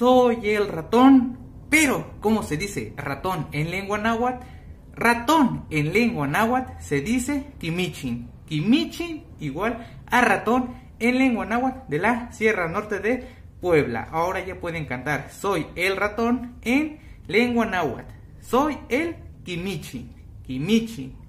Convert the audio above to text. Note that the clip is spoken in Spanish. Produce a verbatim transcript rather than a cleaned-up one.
soy el ratón. Pero, ¿cómo se dice ratón en lengua náhuatl? Ratón en lengua náhuatl se dice quimichin. Quimichin igual a ratón en lengua náhuatl de la Sierra Norte de Puebla. Ahora ya pueden cantar soy el ratón en lengua náhuatl. Soy el quimichin. Quimichin.